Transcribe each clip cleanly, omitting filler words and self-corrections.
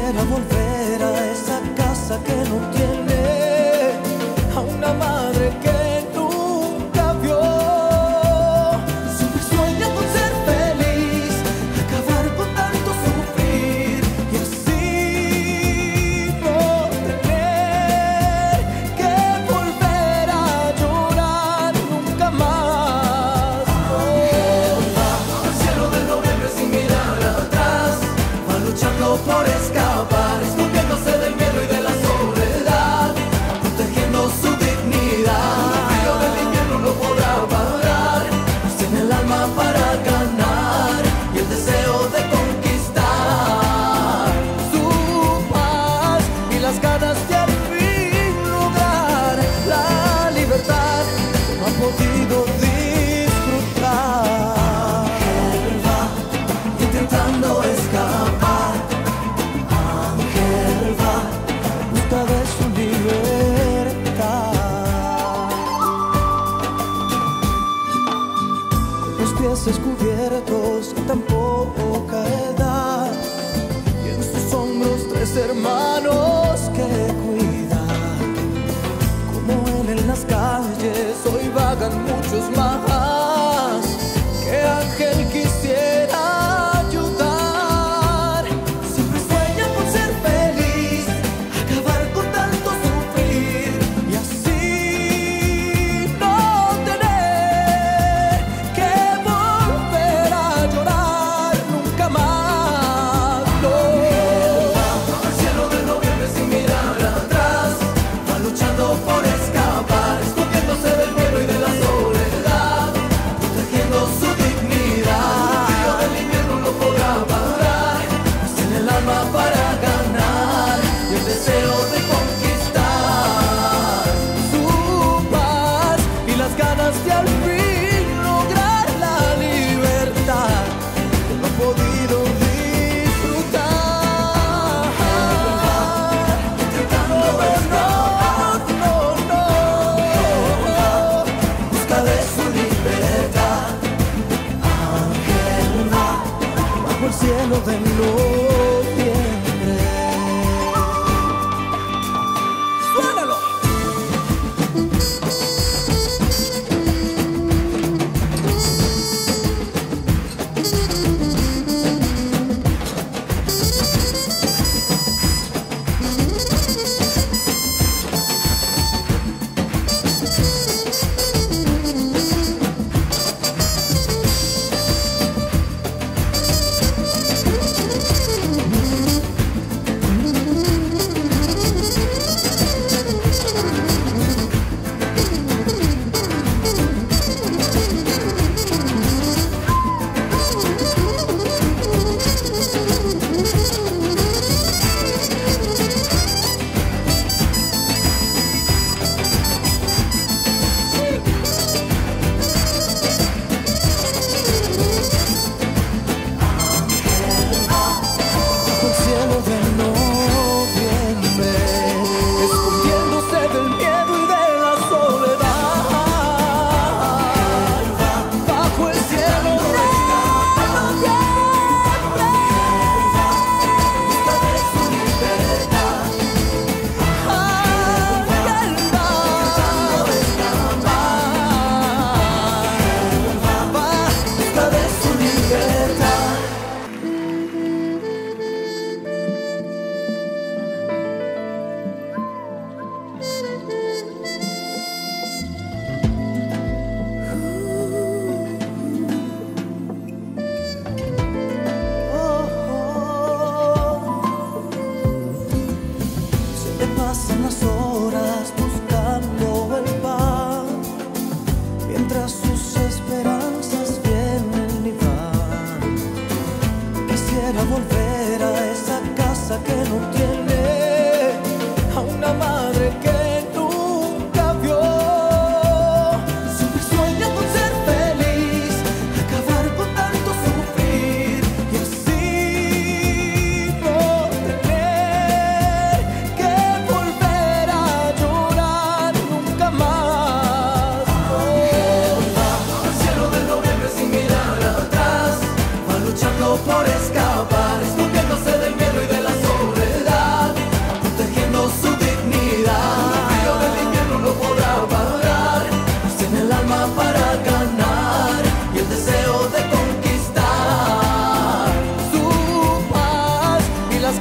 quisiera volver a esa casa que no tiene, a una madre que nunca vio. Siempre sueña con ser feliz, acabar con tanto sufrir y así no tener que volver a llorar nunca más. Al cielo de noviembre sin mirar atrás, va luchando por escapar, escondiéndose del miedo y de la soledad, protegiendo su dignidad. El frío del invierno no podrá parar, pues tiene el alma para ganar y el deseo de conquistar Su paz y las ganas de al fin lograr la libertad no ha podido disfrutar. Ángel va intentando escapar, Ángel va Busca de su libertad. Los pies descubiertos a tan poca edad y en sus hombros 3 hermanos que cuidar. Como él en las calles hoy vagan muchos más que Ángel quisiera ayudar. Siempre sueña con ser feliz, acabar con tanto sufrir y así no tener que volver a llorar nunca más. No. al cielo de noviembre sin mirar atrás, va luchando por escapar, escondiéndose del miedo y de la soledad, protegiendo su dignidad. El frío del invierno no podrá parar, pues tiene el alma para ganar y el deseo de conquistar Su paz y las ganas de al fin lograr la libertad que no he podido disfrutar. intentando escapar, busca de su libertad. Ángel va Bajo el cielo de noviembre.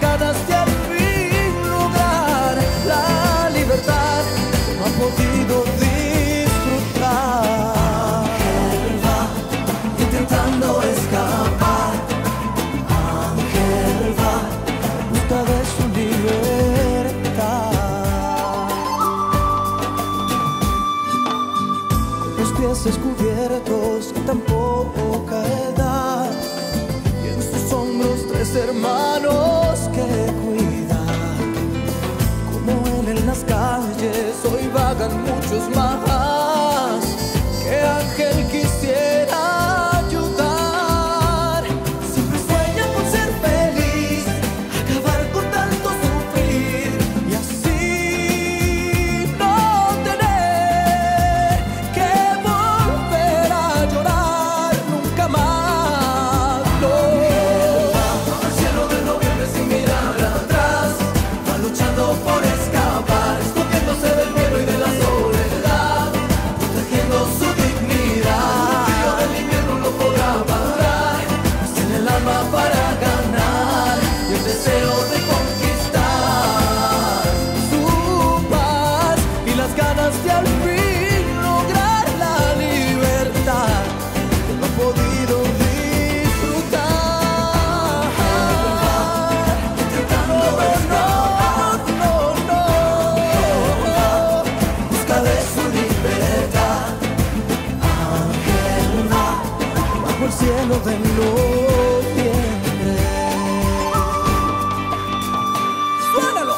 ganas de al fin lograr la libertad no ha podido disfrutar. Ángel va intentando escapar. Ángel va en busca de su libertad. Los pies descubiertos y tan poca edad, y en sus hombros 3 hermanos que cuidar. Como él en las calles hoy vagan muchos más que Ángel quisiera ayudar. Siempre sueña con ser feliz, acabar con tanto sufrir y así no tener que volver a llorar nunca más. No. al cielo de noviembre sin mirar atrás, va luchando por escapar, escondiéndose del miedo y de la soledad, protegiendo su dignidad. El frío del invierno no podrá parar, pues tiene el alma para ganar y el deseo de conquistar Su paz y las ganas de al fin lograr la libertad que no ha podido disfrutar. intentando escapar. En busca de su libertad. Ángel va Bajo el cielo de noviembre. ¡Suénalo!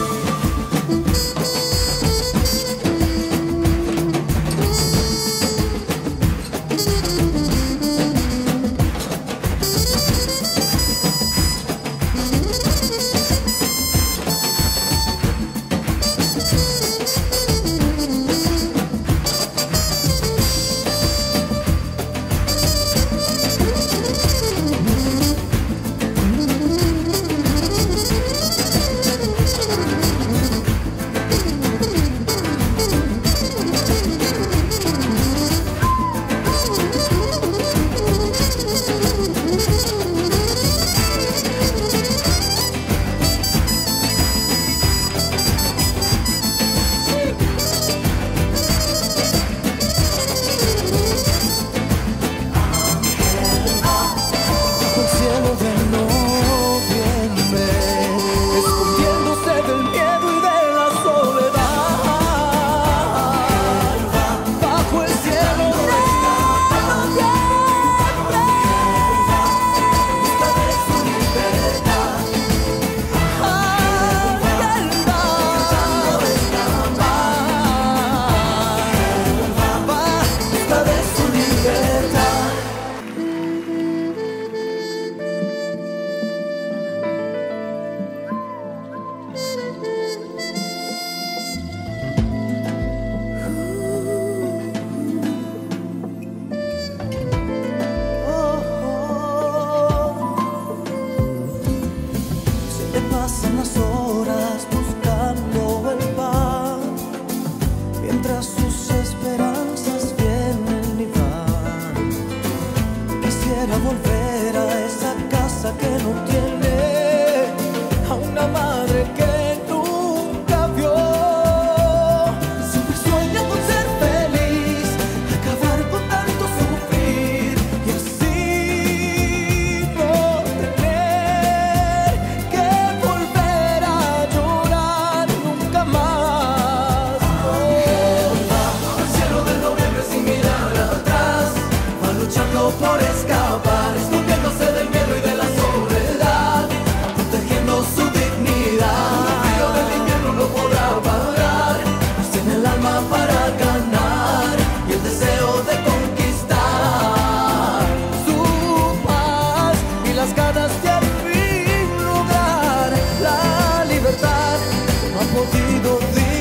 Bajo el cielo de noviembre, escondiéndose del miedo y de la soledad. Bajo el cielo de noviembre. busca de su libertad. Ángel va Busca de su libertad. Se le pasan las horas buscando el pan, mientras sus esperanzas vienen y van. Quisiera volver a esa casa que no tiene, a una madre que nunca vio. Siempre sueña con ser feliz, acabar con tanto sufrir y así no tener que volver a llorar nunca más. Al cielo de noviembre sin mirar atrás, va luchando por escapar, escondiéndose del miedo y de la soledad, protegiendo su dignidad. El frío del invierno no podrá parar, pues tiene el alma para ganar y el deseo de conquistar Su paz y las ganas de al fin lograr la libertad que no ha podido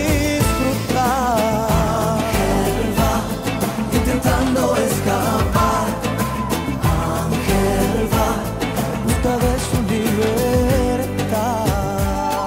disfrutar. Ángel va intentando escapar. Ángel va En busca de su libertad.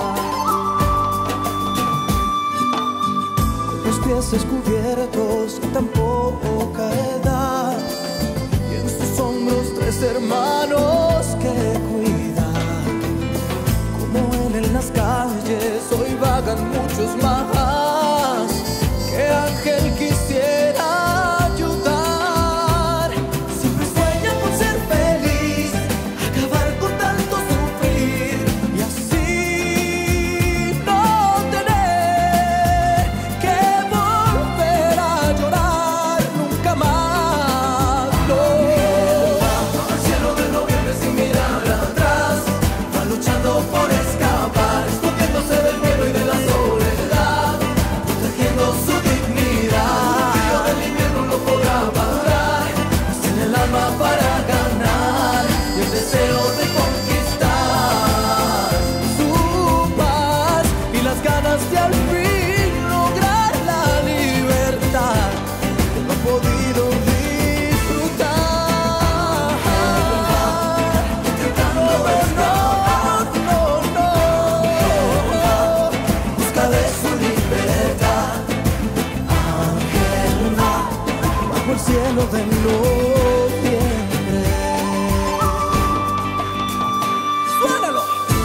Los pies descubiertos y tan poca edad, y en sus hombros 3 hermanos que cuidar. él en las calles hoy vagan muchos más. ¿Qué ángel quisiera ayudar? Siempre sueña con ser feliz, acabar con tanto sufrir y así no tener que volver a llorar nunca más. No. Al cielo de noviembre sin mirar atrás, va luchando por escapar, escondiéndose del miedo y de la soledad, protegiendo su dignidad. El frío del invierno no podrá parar, pues tiene el alma para ganar y el deseo de conquistar Su paz y las ganas de al fin lograr la libertad que no he podido disfrutar. intentando escapar en busca de su libertad. Ángel va Bajo el cielo de noviembre. ¡Suénalo!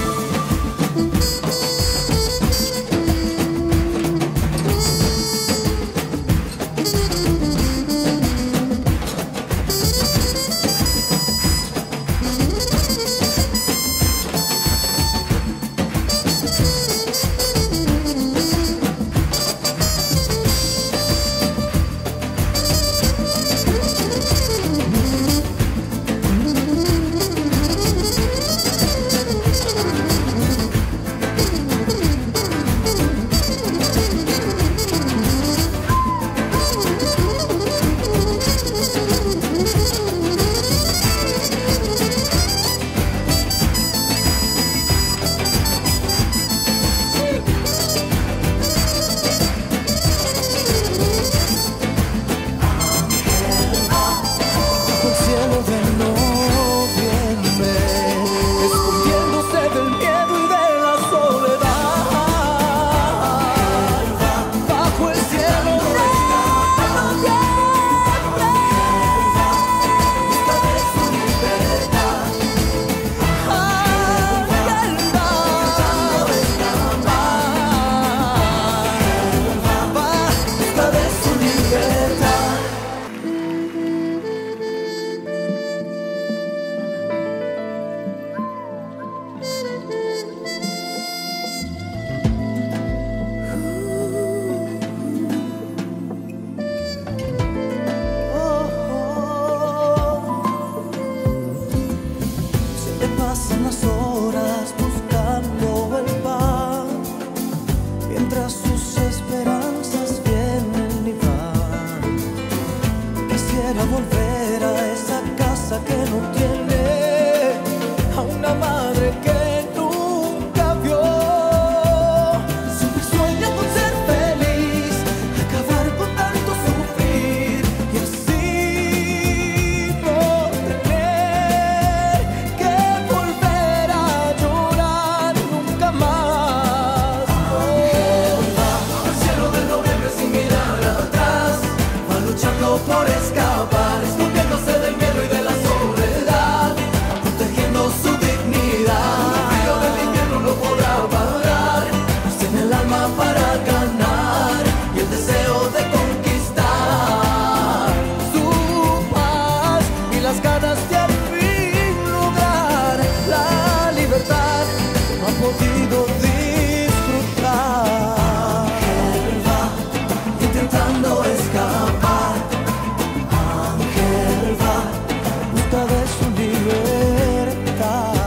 Bajo el cielo de noviembre, escondiéndose del miedo y de la soledad. Bajo el cielo de noviembre, busca de su libertad. Ángel va, Busca de su libertad. Se te pasan las horas buscando el pan, mientras sus esperanzas vienen y van. Quisiera volver a esa casa que no tiene, a una madre que nunca vio. Siempre sueña con ser feliz, acabar con tanto sufrir y así no tener que volver a llorar nunca más. Al cielo de noviembre sin mirar atrás, va luchando por escapar, escondiéndose del miedo y de la soledad, protegiendo su dignidad. El frío del invierno no podrá parar, pues tiene el alma para ganar y el deseo de conquistar Su paz y las ganas de al fin lograr la libertad que no ha podido disfrutar. Ángel va intentando escapar. Ángel va En busca de su libertad.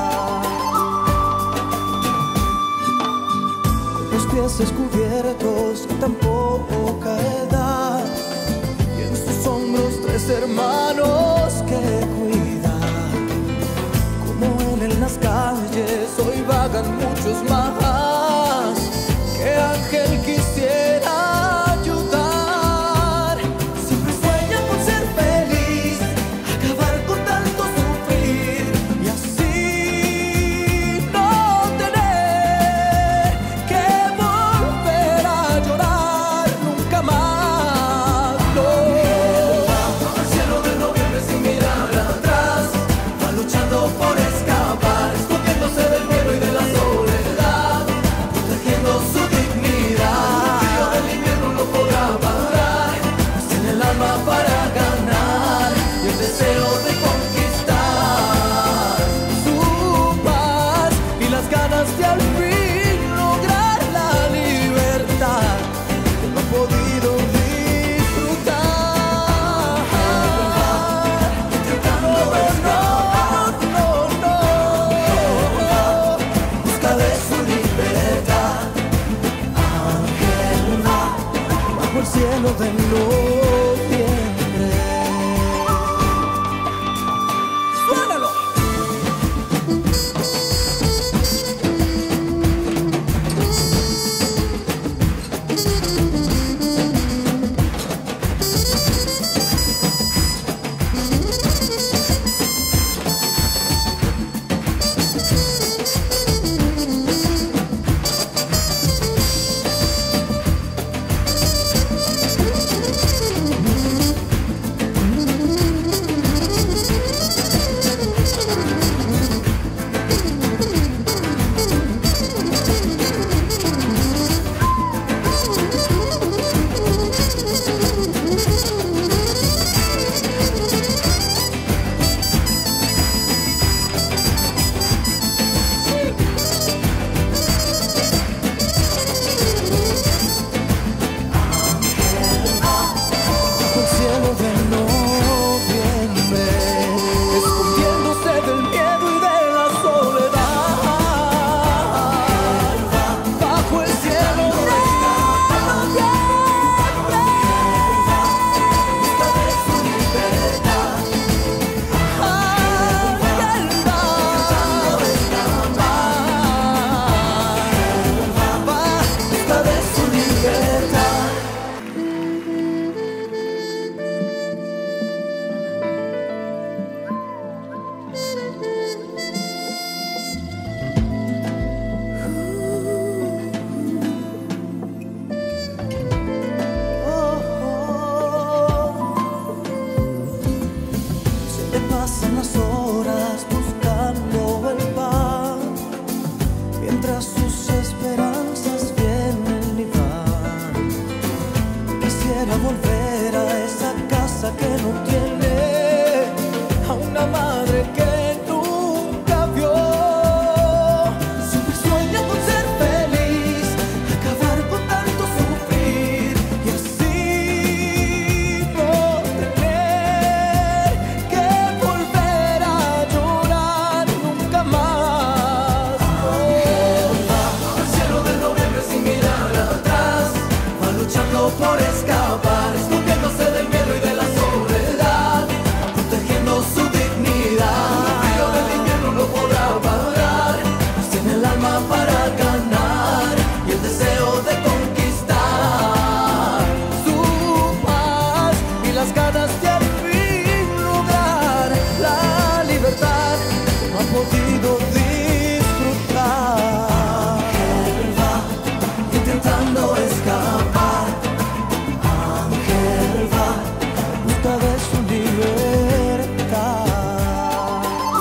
Los pies descubiertos a tan poca edad y en sus hombros tres hermanos que cuidar. Como él en las calles hoy vagan muchos más. ¿Qué ángel quisiera ayudar? Siempre sueña con ser feliz, acabar con tanto sufrir y así no tener que volver a llorar nunca más. No. al cielo de noviembre sin mirar al fin lograr la libertad que no he podido disfrutar. Busca de su libertad. Ángel va bajo el cielo de noviembre. ¡Suénalo! Pasan las horas buscando el pan, mientras sus esperanzas vienen y van. Quisiera volver a esa casa que no tiene, a una madre que nunca vio. Siempre sueña con ser feliz, acabar con tanto sufrir y así no tener que volver a llorar nunca más. Al cielo de noviembre sin mirar atrás, va luchando por escapar, escondiéndose del miedo y de la soledad, protegiendo su dignidad. El frío del invierno no podrá parar, pues tiene el alma para ganar y el deseo de conquistar Su paz y las ganas de al fin lograr la libertad que no ha podido disfrutar. Ángel va intentando escapar. Ángel va Busca de su libertad.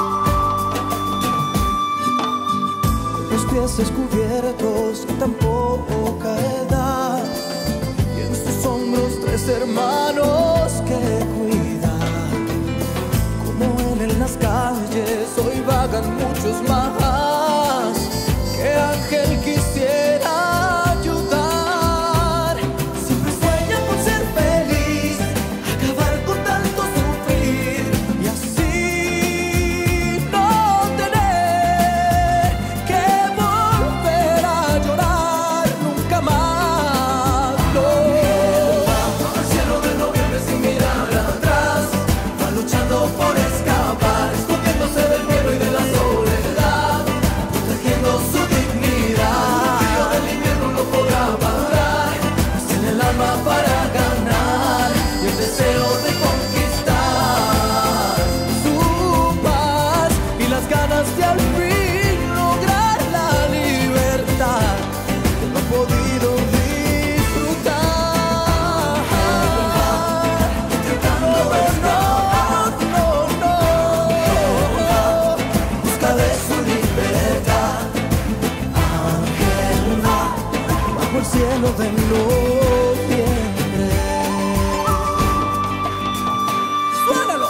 Los pies descubiertos a tan poca edad, y en sus hombros 3 hermanos que cuidar. Como él en las calles hoy vagan muchos más, que Ángel quisiera ayudar. Siempre sueña con ser feliz, acabar con tanto sufrir y así no tener que volver a llorar nunca más. No. al cielo de noviembre sin mirar atrás, va luchando por escapar, escondiéndose del miedo y de la soledad, protegiendo su dignidad. El frío del invierno no podrá parar, pues tiene el alma para ganar y el deseo de conquistar Su paz y las ganas de al fin lograr la libertad que no he podido disfrutar. intentando escapar. Busca de su libertad. Ángel va Bajo el cielo de noviembre. ¡Suénalo!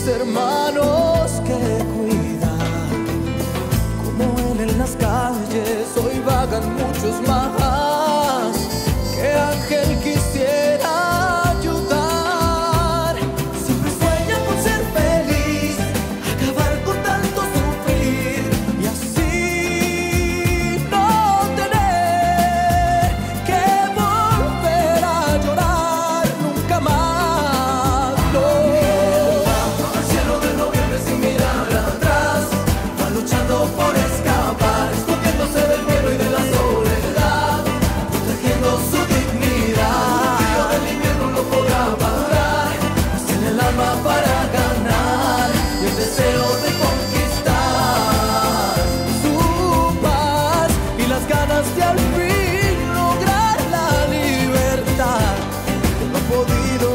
hermanos que cuidar. Como él en las calles hoy vagan muchos más. ¿Qué ángel quisiera ayudar? Siempre sueña con ser feliz, acabar con tanto sufrir y así no tener que volver a llorar nunca más. No. Al cielo de noviembre sin mirar atrás, va luchando por escapar, escondiéndose del miedo y de la soledad, protegiendo su dignidad. El frío del invierno no podrá parar, pues tiene el alma para ganar y el deseo de conquistar Su paz y las ganas de al fin lograr la libertad que no ha podido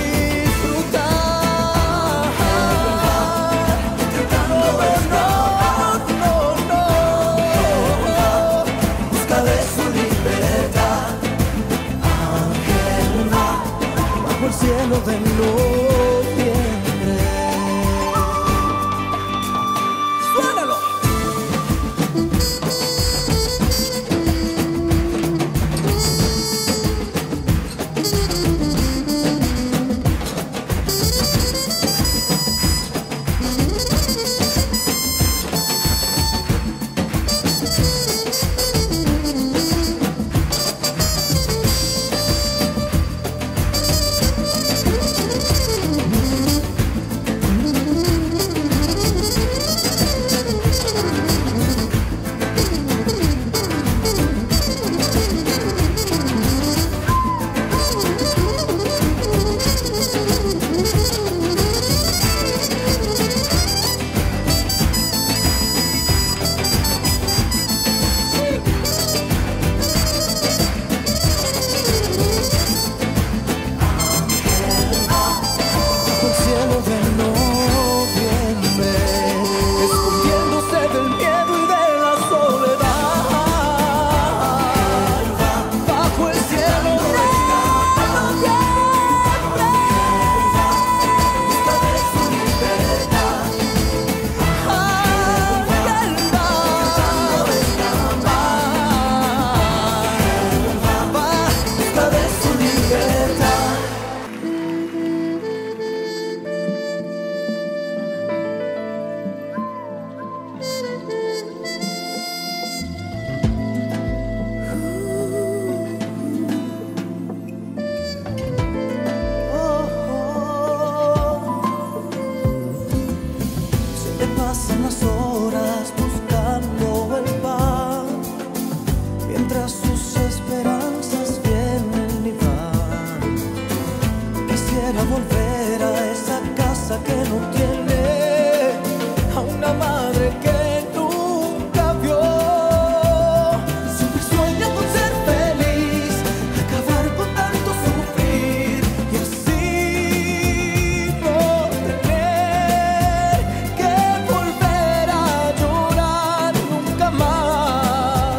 disfrutar. intentando escapar en busca de su libertad. Ángel va bajo el cielo de noviembre. ¡Suénalo! Bajo el cielo de noviembre, escondiéndose del miedo y de la soledad. Bajo el cielo de noviembre, busca de su libertad. Ángel va Busca de su libertad. Se le pasan las horas buscando el pan, mientras sus esperanzas vienen y van. Quisiera volver a esa casa que no tiene, a una madre que nunca vio. Siempre sueña con ser feliz, acabar con tanto sufrir y así no tener que volver a llorar nunca más.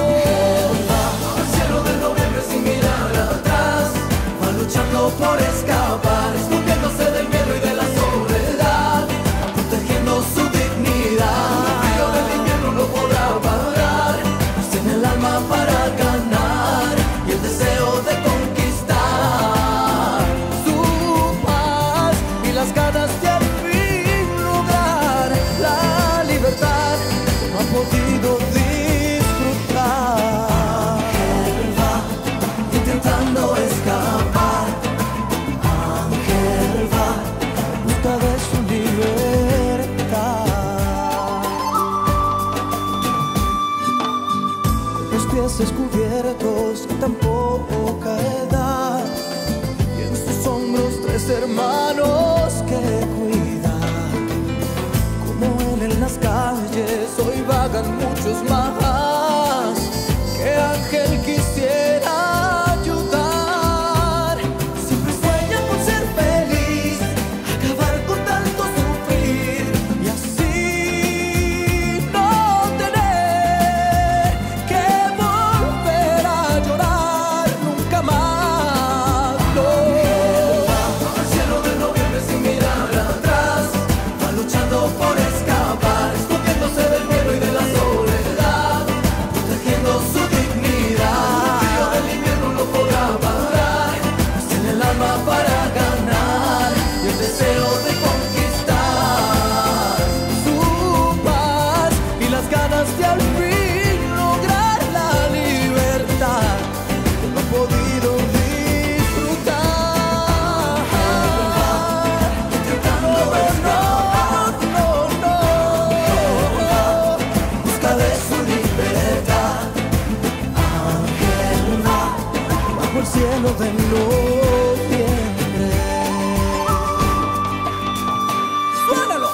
Al cielo de noviembre sin mirar atrás, va luchando por escapar, escondiéndose del miedo y de la soledad, protegiendo su dignidad. El frío del invierno no podrá parar, pues tiene el alma para ganar y el deseo de conquistar Su paz y las ganas de al fin lograr la libertad que no ha podido disfrutar. Ángel va intentando escapar. Ángel va En busca de su libertad. Los pies descubiertos a tan poca edad y en sus hombros tres hermanos que cuidar. Como él en las calles hoy vagan muchos más. ¿Qué ángel quisiera ayudar? Siempre sueña con ser feliz, acabar con tanto sufrir y así no tener que volver a llorar nunca más. No. al cielo de noviembre para ganar y el deseo de conquistar su paz y las ganas de al fin lograr la libertad que no he podido disfrutar. intentando escapar busca de su libertad. Ángel va bajo el cielo de noviembre. ¡Suénalo!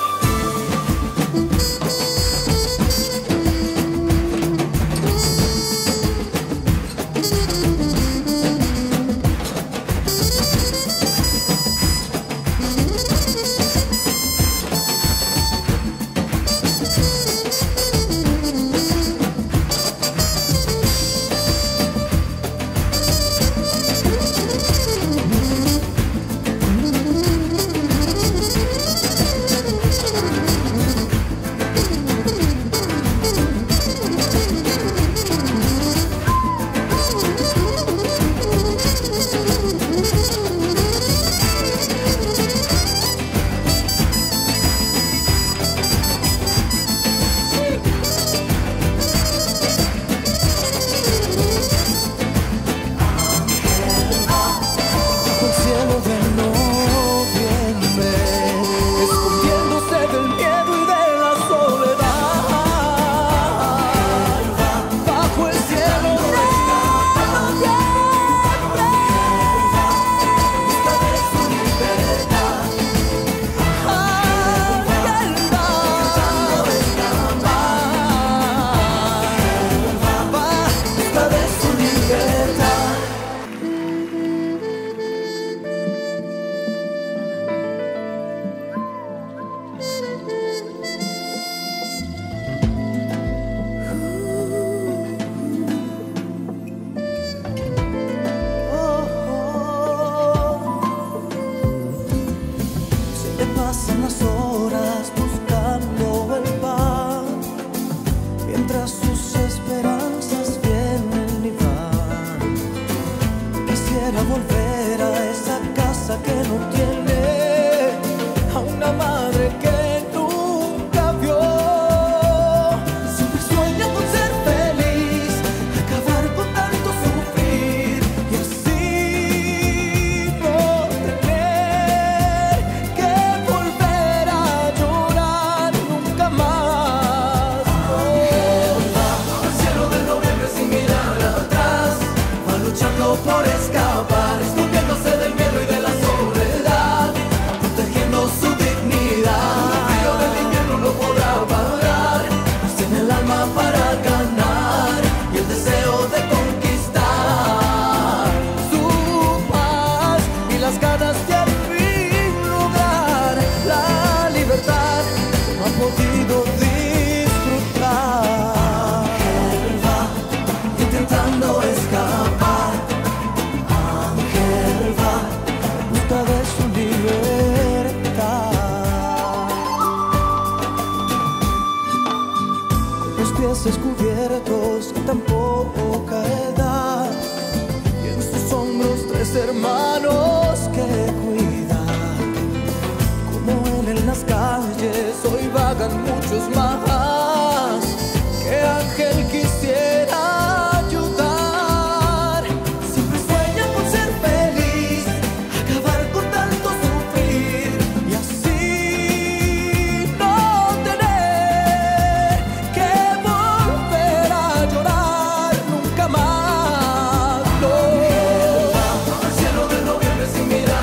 Pasan las horas buscando el pan, mientras sus esperanzas vienen y van. Quisiera volver a esa casa que no tiene, a una madre que nunca vio. Siempre sueño con ser feliz, acabar con tanto sufrir y así no tener que volver a llorar nunca más. al cielo de noviembre sin mirar atrás, va luchando por escapar, escondiéndose del miedo y de la soledad, protegiendo su dignidad. El frío del invierno no podrá parar, pues tiene el alma para ganar y el deseo de conquistar Su paz y las ganas de al fin lograr la libertad que no ha podido disfrutar. Ángel va intentando escapar. Ángel va En busca de su libertad. Con los pies descubiertos y tan poca edad, y en sus hombros 3 hermanos que cuidar. Como él en las calles hoy vagan muchos más, que Ángel quisiera ayudar. Siempre sueña con ser feliz, acabar con tanto sufrir y así no tener que volver a llorar nunca más. No. al cielo de noviembre sin mirar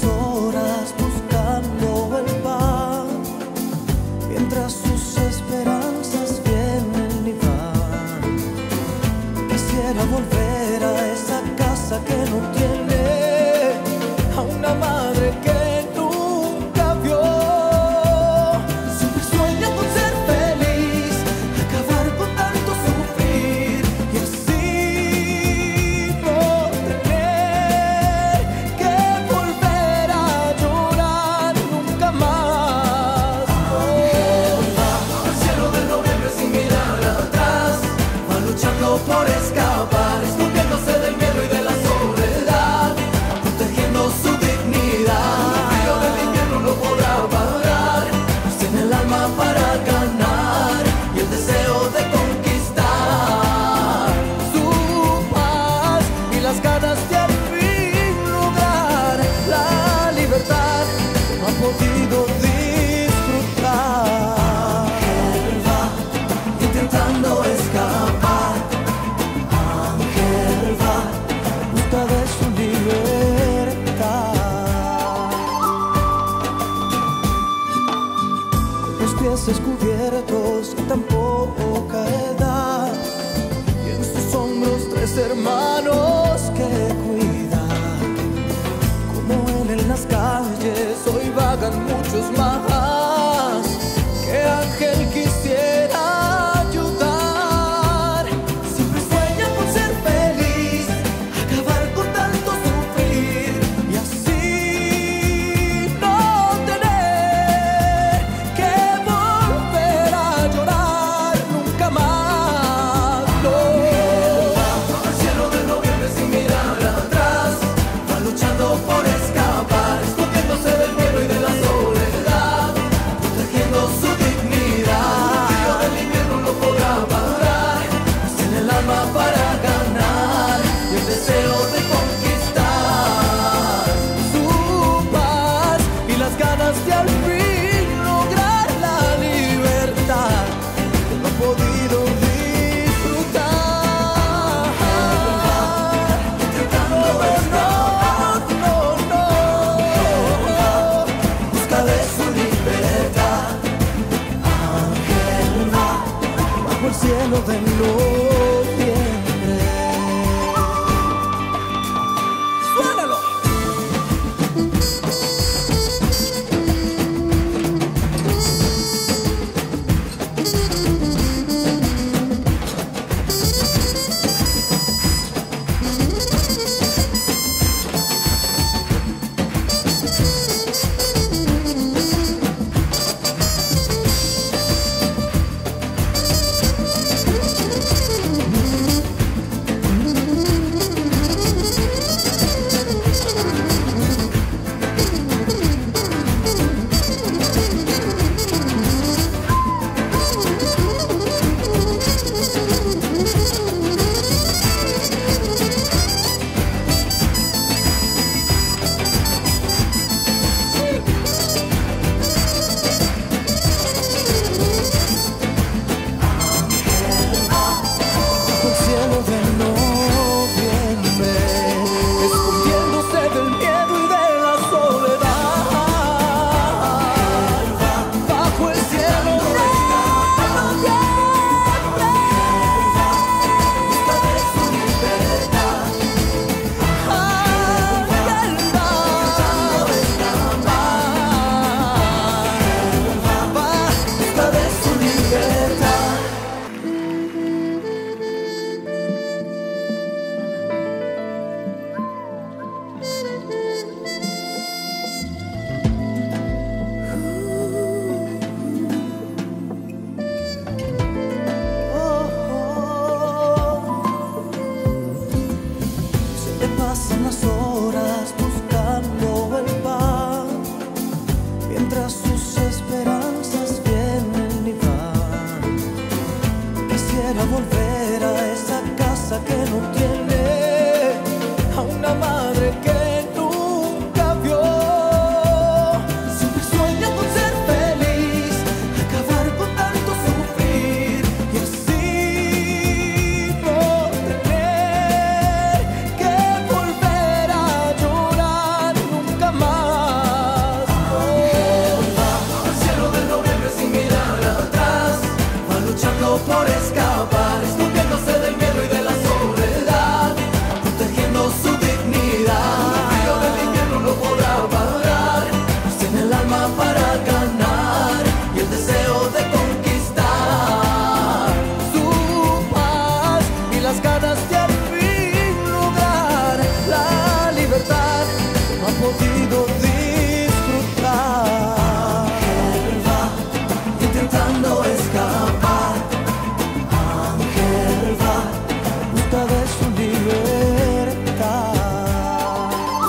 horas buscando el pan, mientras sus esperanzas vienen y van. Quisiera volver a esa casa que no tiene, a una madre que nunca vio. Siempre sueña con ser feliz, acabar con tanto sufrir y así no tener que volver a llorar nunca más. Al cielo de noviembre sin mirar atrás, va luchando por escapar, escondiéndose del miedo y de la soledad, protegiendo su dignidad. El frío del invierno no podrá parar, pues tiene el alma para ganar y el deseo de conquistar Su paz y las ganas de al fin lograr la libertad que no ha podido disfrutar. Ángel va intentando escapar, Ángel va En busca de su libertad. Los pies descubiertos a tan poca edad, y en sus hombros 3 hermanos que cuidar. Como él en las calles hoy vagan muchos más, que Ángel quisiera ayudar. Siempre sueña con ser feliz, acabar con tanto sufrir y así no tener que volver a llorar nunca más. No. al cielo de noviembre sin mirar atrás, va luchando por escapar, escondiéndose del miedo y de la soledad, podido disfrutar. Ángel va intentando escapar. Ángel va en busca de su libertad.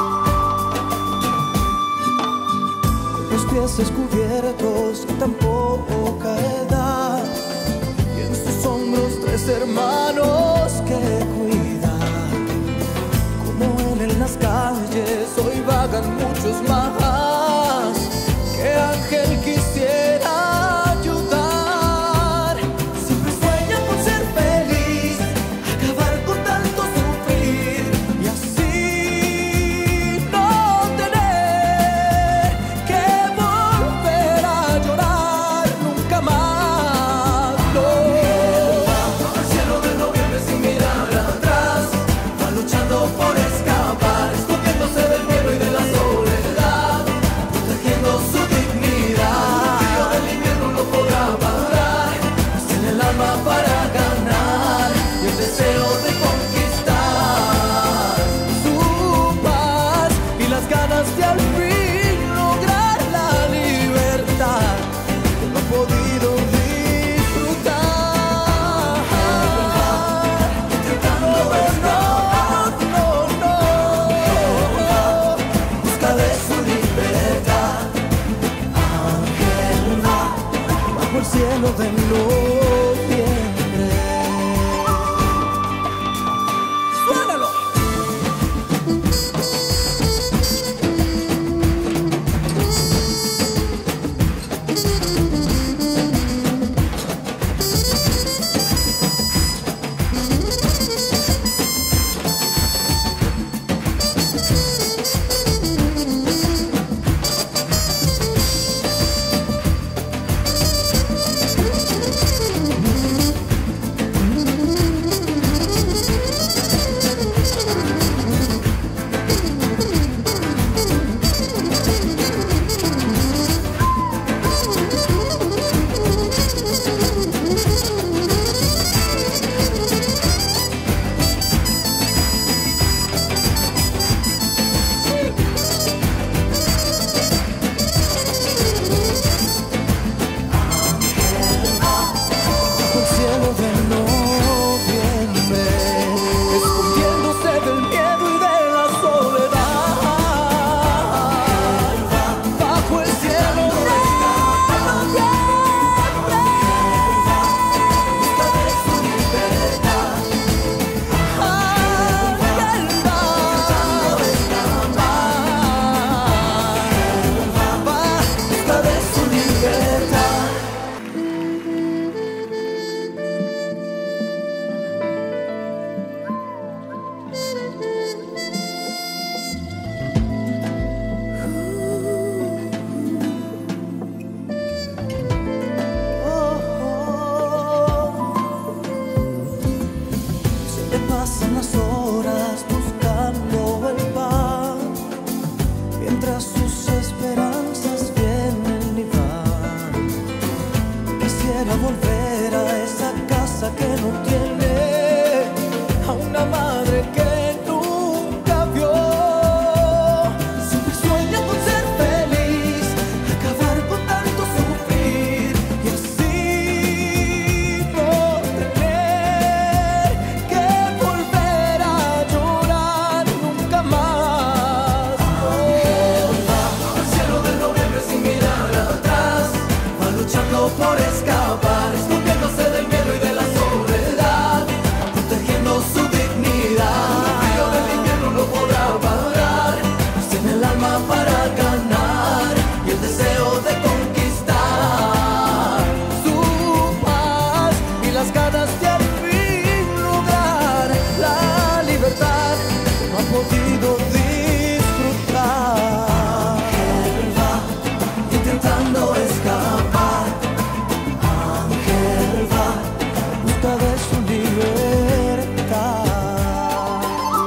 Con los pies descubiertos y tan poca edad, y en sus hombros 3 hermanos que cuida. Como él en las calles hoy vagan muchos más. Que Ángel quisiera ayudar. siempre sueña con ser feliz, acabar con tanto sufrir Y así no tener que volver a llorar nunca más. No. al cielo de noviembre sin mirar atrás, va luchando por escapar, escondiéndose del miedo y de la soledad, protegiendo su dignidad. El frío del invierno no podrá parar, pues tiene el alma para ganar y el deseo de conquistar Su paz y las ganas de al fin lograr la libertad que no ha podido disfrutar. intentando escapar, en busca de su libertad. Ángel va bajo el cielo de noviembre. ¡Suénalo! Bajo el cielo de noviembre, escondiéndose del miedo y de la soledad. Bajo el cielo de noviembre, busca de su libertad. Ángel va Busca de su libertad. Se le pasan las horas buscando el pan, mientras sus esperanzas vienen y van. Quisiera volver a esa casa que no tiene, a una madre que nunca vio. Siempre sueña con ser feliz, acabar con tanto sufrir Y así no tener que volver a llorar nunca más. al cielo de noviembre sin mirar atrás, va luchando por escapar, escondiéndose del miedo y de la soledad, protegiendo su dignidad. El frío del invierno no podrá parar, pues tiene el alma para ganar y el deseo de conquistar Su paz y las ganas de al fin lograr la libertad que no ha podido disfrutar. Ángel va intentando escapar. Ángel va En busca de su libertad.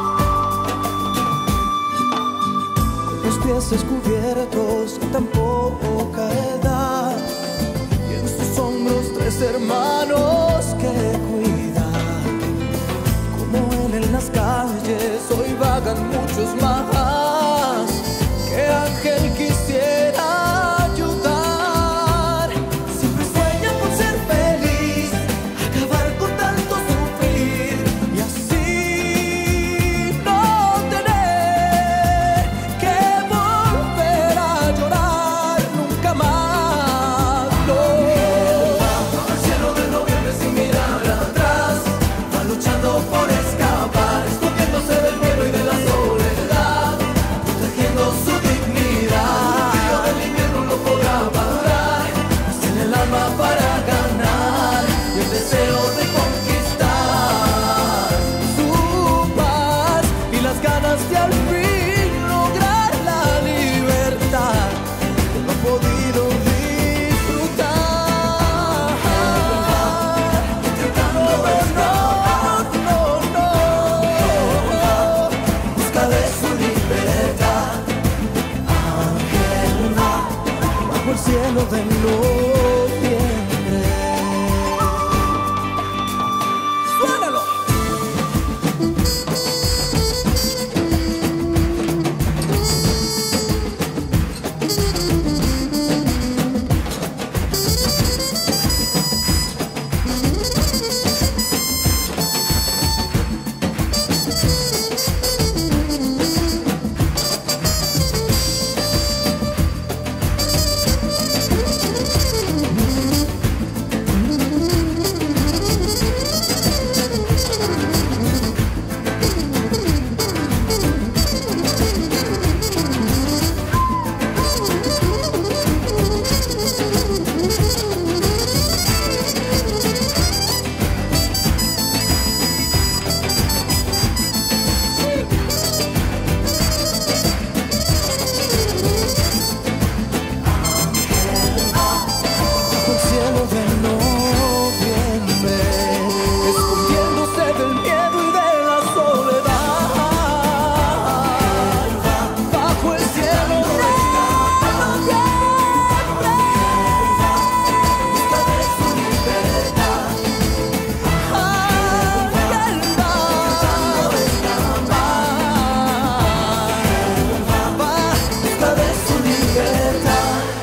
Con los pies descubiertos y tan poca edad, y en sus hombros 3 hermanos que cuida. Como él en las calles hoy vagan muchos más. Que ángel quisiera ayudar. Siempre sueña con ser feliz, acabar con tanto sufrir y así no tener que volver a llorar nunca más. No. Al cielo de noviembre sin mirar atrás, va luchando por escapar, escondiéndose del miedo y de la soledad, protegiendo su dignidad. El frío del invierno no podrá parar, pues tiene el alma para ganar y el deseo de conquistar Su paz y las ganas de al fin lograr la libertad que no ha podido disfrutar. intentando escapar en busca de su libertad. Ángel va Bajo el cielo de noviembre. ¡Suénalo! Bajo el cielo de noviembre, escondiéndose del miedo y de la soledad. Bajo el cielo de noviembre, busca de su libertad. ángel va, Busca de su libertad.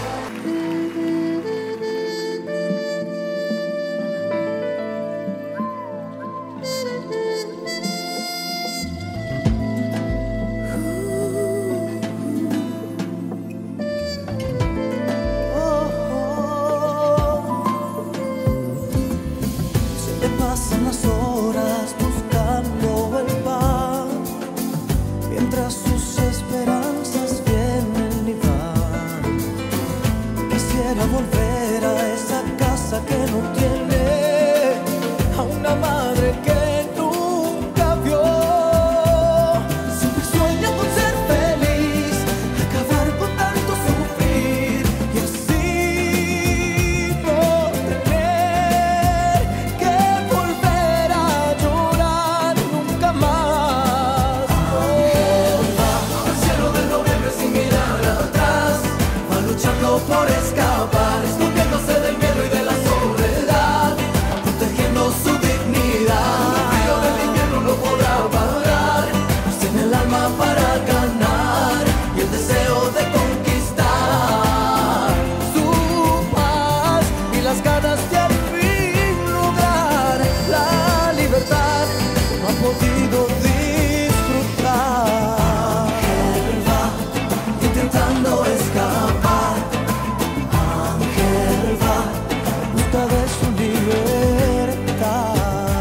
Se le pasan las horas buscando el pan, mientras sus esperanzas vienen y van. Quisiera volver a esa casa que no tiene, a una madre que nunca vio. Siempre sueña con ser feliz, acabar con tanto sufrir y así no tener que volver a llorar nunca más. Al cielo de noviembre sin mirar atrás, va luchando por escapar, escondiéndose del miedo y de la soledad, protegiendo su dignidad. El frío del invierno no podrá parar, pues tiene el alma para ganar y el deseo de conquistar Su paz y las ganas de al fin lograr la libertad que no ha podido disfrutar. Ángel va intentando escapar. Ángel va En busca de su libertad.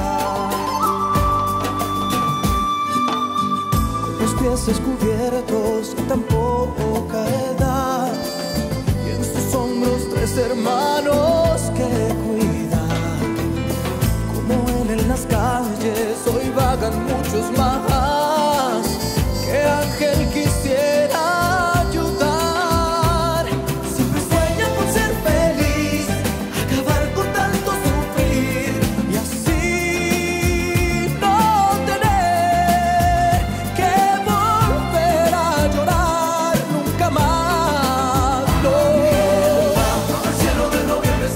Los pies descubiertos a tan poca edad y en sus hombros tres hermanos que cuidar. Como él en las calles hoy vagan muchos más. Que ángel quisiera ayudar. Siempre sueña con ser feliz, acabar con tanto sufrir y así no tener que volver a llorar nunca más. No. al cielo de noviembre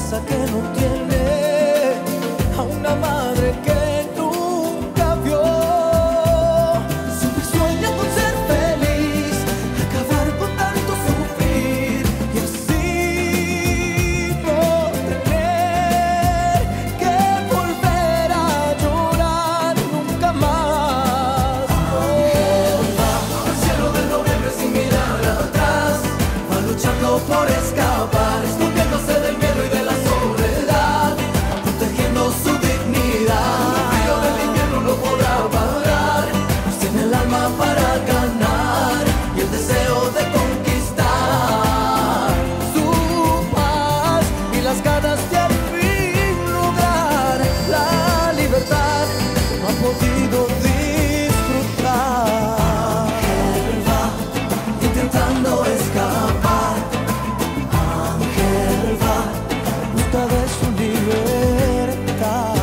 casa que no tiene, a una madre que nunca vio. Siempre sueña con ser feliz, acabar con tanto sufrir y así no tener que volver a llorar nunca más. Al cielo de noviembre sin mirar atrás, va luchando por escapar, escondiéndose del miedo y de la soledad, protegiendo su dignidad. El frío del invierno no podrá parar, pues tiene el alma para ganar y el deseo de conquistar Su paz y las ganas de al fin lograr la libertad que no ha podido disfrutar. Ángel va intentando escapar, Ángel va En busca de su libertad.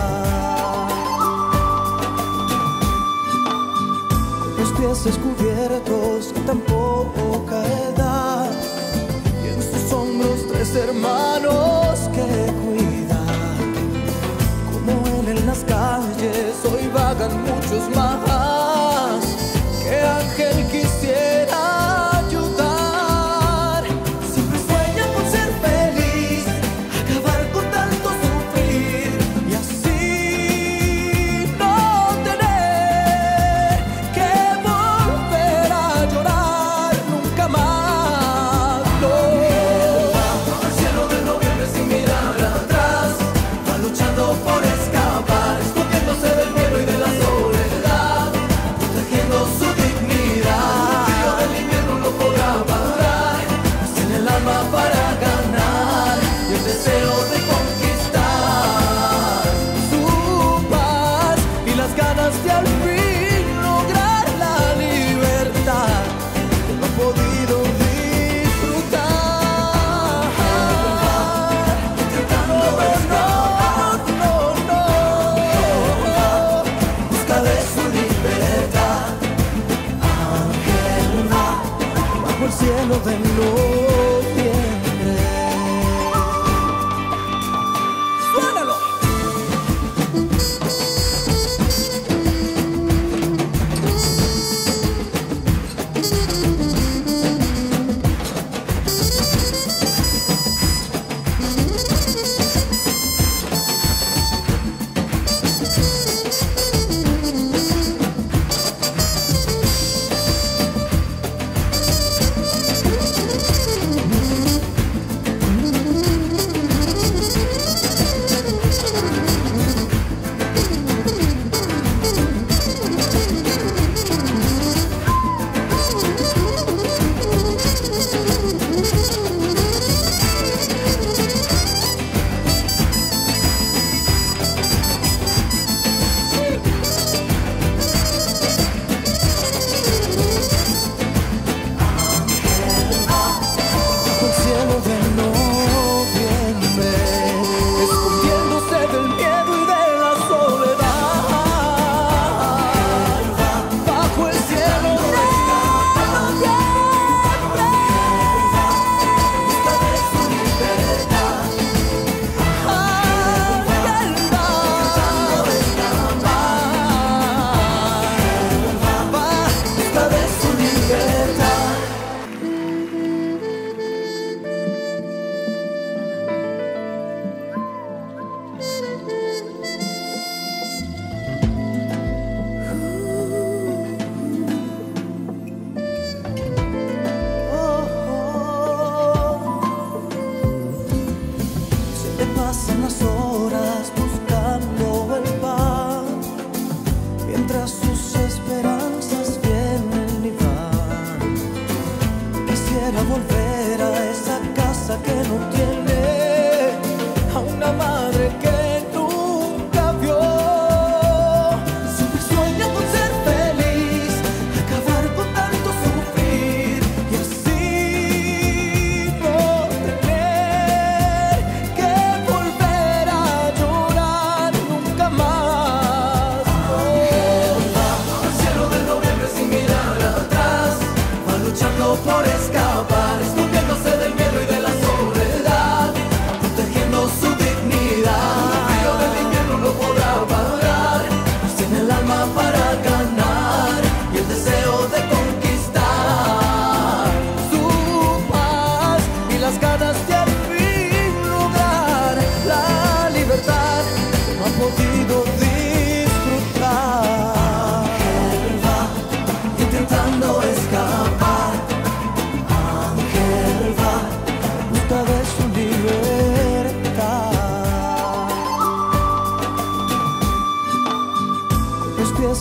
Los pies descubiertos a tan poca edad, y en sus hombros 3 hermanos que cuidar. Como él en las calles hoy vagan muchos más, que Ángel quisiera ayudar. Siempre sueña con ser feliz, acabar con tanto sufrir y así no tener que volver a llorar nunca más. No. al cielo de noviembre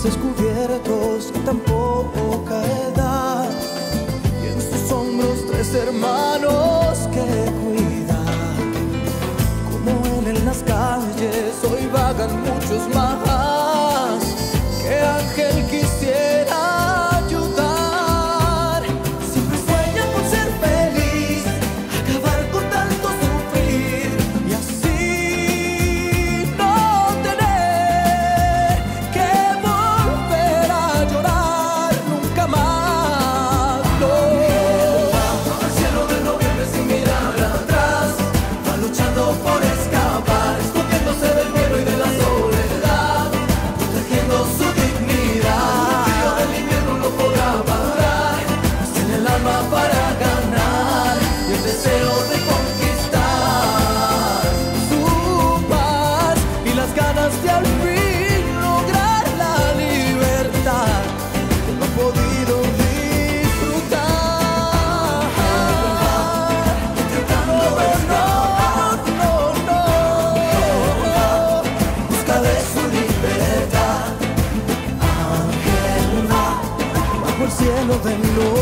descubiertos a tan poca edad, y en sus hombros tres hermanos que cuida. Como él en las calles hoy vagan muchos más. ¿Qué ángel quisiera ayudar? Siempre sueña con ser feliz, acabar con tanto sufrir y así no tener que volver a llorar nunca más. No. Al cielo de noviembre sin mirar atrás, va luchando por escapar, escondiéndose del miedo y de la soledad, protegiendo su dignidad. El frío del invierno no podrá parar, pues tiene el alma para ganar y el deseo de conquistar Su paz y las ganas de al fin lograr la libertad que no ha podido disfrutar. intentando escapar en busca de su libertad. Ángel va Bajo el cielo de noche